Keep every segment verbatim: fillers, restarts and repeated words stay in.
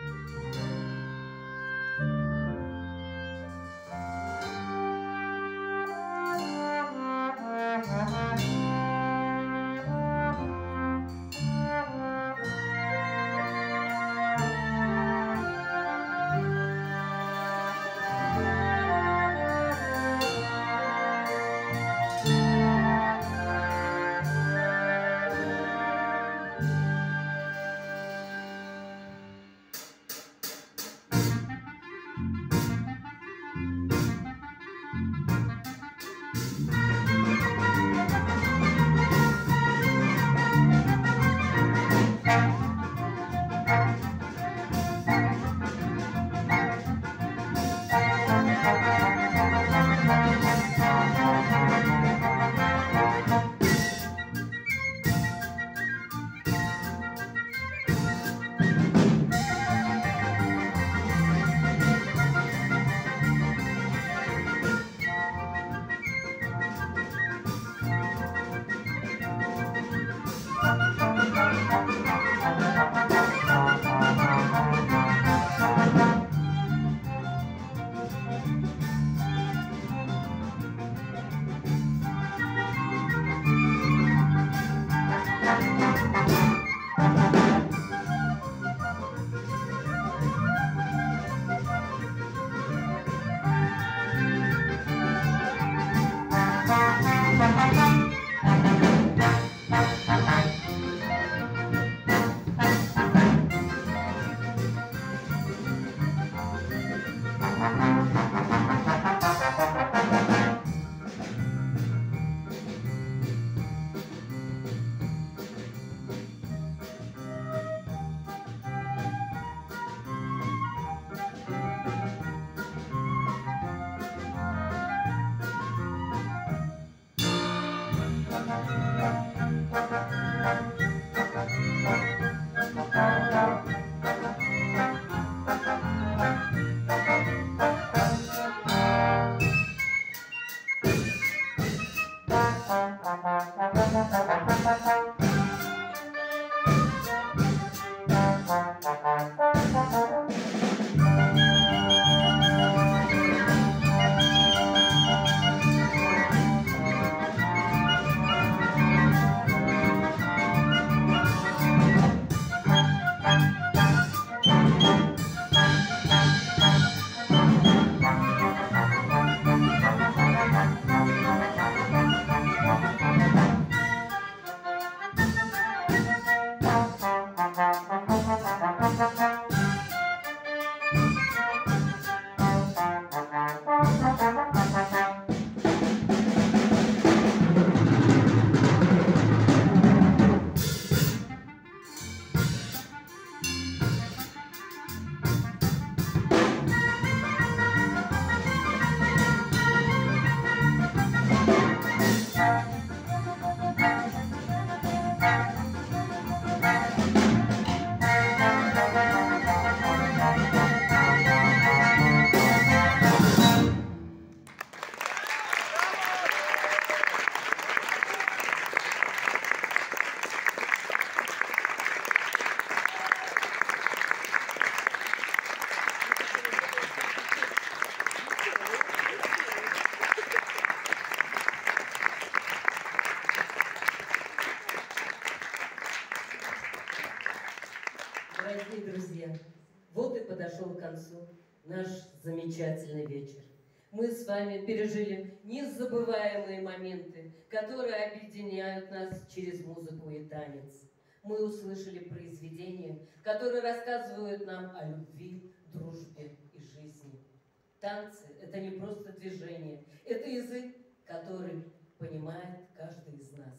Дорогие друзья, вот и подошел к концу наш замечательный вечер. Мы с вами пережили незабываемые моменты, которые объединяют нас через музыку и танец. Мы услышали произведения, которые рассказывают нам о любви, дружбе и жизни. Танцы – это не просто движение, это язык, который понимает каждый из нас.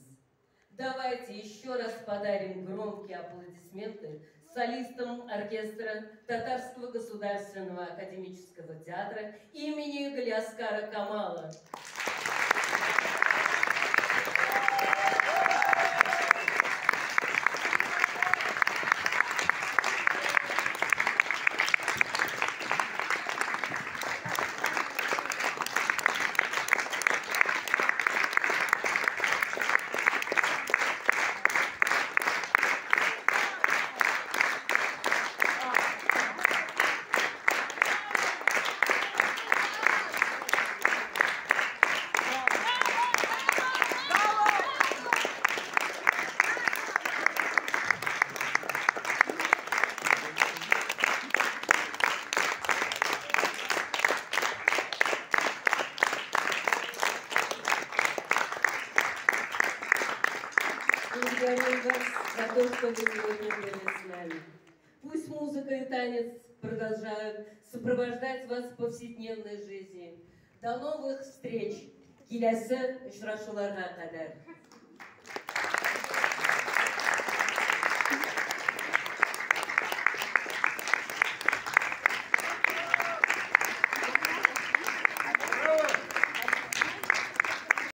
Давайте еще раз подарим громкие аплодисменты солистам оркестра Татарского государственного академического театра имени Галиаскара Камала. Благодарим вас за то, что вы сегодня были с нами. Пусть музыка и танец продолжают сопровождать вас в повседневной жизни. До новых встреч! Келесі ұшырашуларға қадар.